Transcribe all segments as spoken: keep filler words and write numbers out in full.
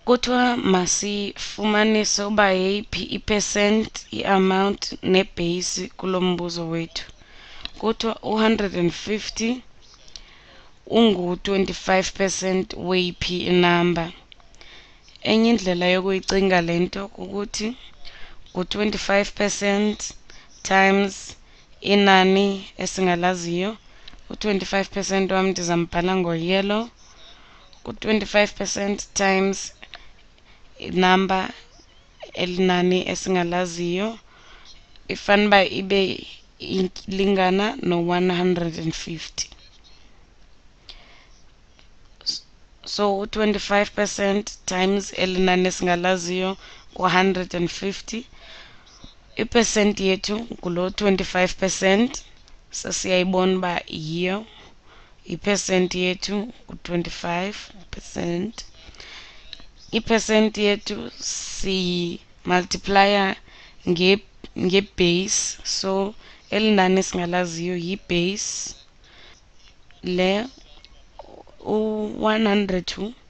Kuthiwa masifumanise uba yeyiphi i-percent, i-amount ne-base kulo mbuzo wethu. Kuthiwa one hundred fifty ungu-twenty-five percent weyiphi inamba. Enye indlela yokuyicinga le nto kukuthi ngu-twenty-five percent times inani esingalaziyo. U-twenty-five percent wam ndizambhala ngo-yellow. Ku-twenty-five percent times inamba elinani esingalaziyo ifanuba ibe ilingana no-one hundred fifty. So u-twenty-five percent times elinani esingalaziyo ku-one hundred fifty. I-percent yethu ngulo twenty-five percent. Sesiyayibona uba yiyo i-percent yethu ku-twenty-five percent. I-percent yethu siyimultiplya nge-base. So elinani esingalaziyo yi-base le u-one hundred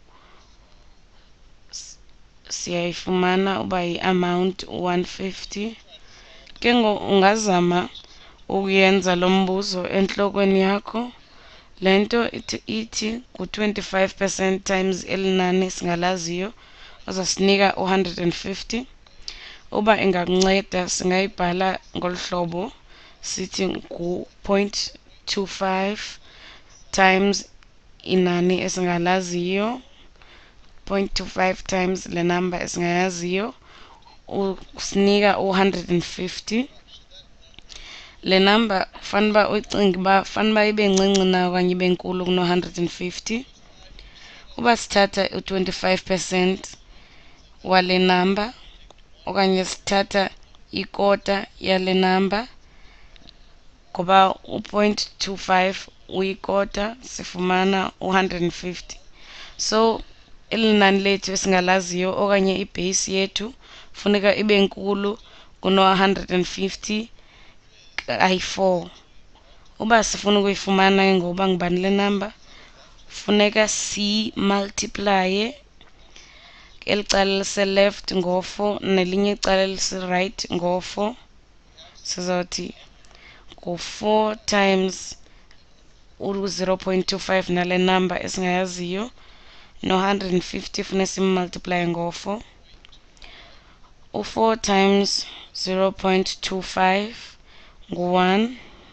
siyayifumana uba yi-amount one fifty. Ke ngoku ungazama ukuyenza lo mbuzo entlokweni yakho. Le nto ithi ithi ku-twenty-five percent times elinani singalaziyo uzasinika one hundred fifty. Uba ingakunceda singayibhala ngolu hlobo sithi ngu-point two five times inani esingalaziyo, point two five times le number esingayaziyo usinika u-one hundred fifty. Le number fanuba uyicinge uba fanuba ibe ncinci na okanye ibe nkulu kuno-one hundred fifty. Uba sithatha u-twenty-five percent wale number okanye sithatha ikota yale number, ngoba u-point two five uyikota sifumana u-one hundred fifty. So eli nani lethu esingalaziyo okanye ibase yethu funeka ibe nkulu kuno-one hundred fifty kayi-four. Uba sifuna ukuyifumana ke ngoba ngubani le number, funeka siyimultiplye eli cala elise-left ngo-four nelinye icala elise-right ngo-four. Sizawuthi ngu-four times u-zero point two five nale number esingayaziyo no-one hundred fifty funeka simmultiplye ngo-four. U-four times zero point two five ngu-one.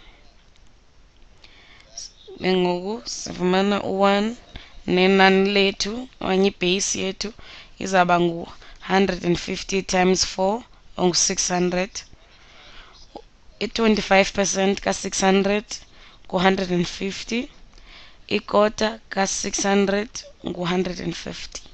Ngoku sifumana u-one nenani lethu okanye ibase yethu izawuba ngu-one hundred fifty times four ongu-six hundred. I-twenty-five percent ka-six hundred ngu-one hundred fifty. Ikota ka-six hundred ngu-one hundred fifty.